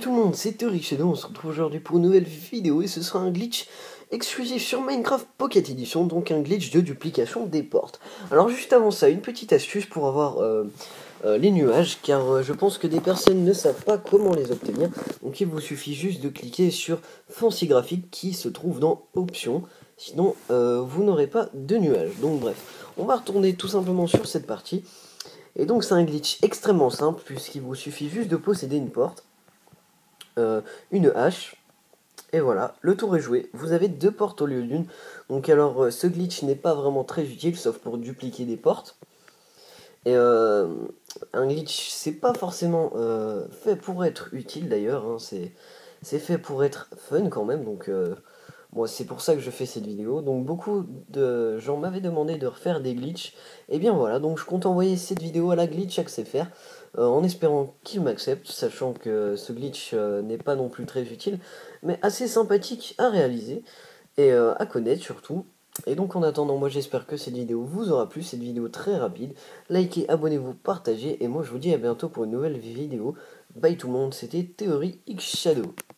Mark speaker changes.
Speaker 1: tout le monde, c'est Theory Shadow, on se retrouve aujourd'hui pour une nouvelle vidéo et ce sera un glitch exclusif sur Minecraft Pocket Edition, donc un glitch de duplication des portes. Alors juste avant ça, une petite astuce pour avoir les nuages, car je pense que des personnes ne savent pas comment les obtenir, donc il vous suffit juste de cliquer sur Fancy Graphique qui se trouve dans Options, sinon vous n'aurez pas de nuages. Donc bref, on va retourner tout simplement sur cette partie. Et donc c'est un glitch extrêmement simple puisqu'il vous suffit juste de posséder une porte, une hache, et voilà, le tour est joué. Vous avez deux portes au lieu d'une. Donc alors ce glitch n'est pas vraiment très utile sauf pour dupliquer des portes. Et un glitch c'est pas forcément fait pour être utile d'ailleurs, hein, c'est fait pour être fun quand même. Donc moi c'est pour ça que je fais cette vidéo. Donc beaucoup de gens m'avaient demandé de refaire des glitches. Et bien voilà, donc je compte envoyer cette vidéo à la glitch AXFR en espérant qu'il m'accepte, sachant que ce glitch n'est pas non plus très utile, mais assez sympathique à réaliser et à connaître surtout. Et donc en attendant, moi j'espère que cette vidéo vous aura plu, cette vidéo très rapide. Likez, abonnez-vous, partagez, et moi je vous dis à bientôt pour une nouvelle vidéo. Bye tout le monde, c'était Theory X Shadow.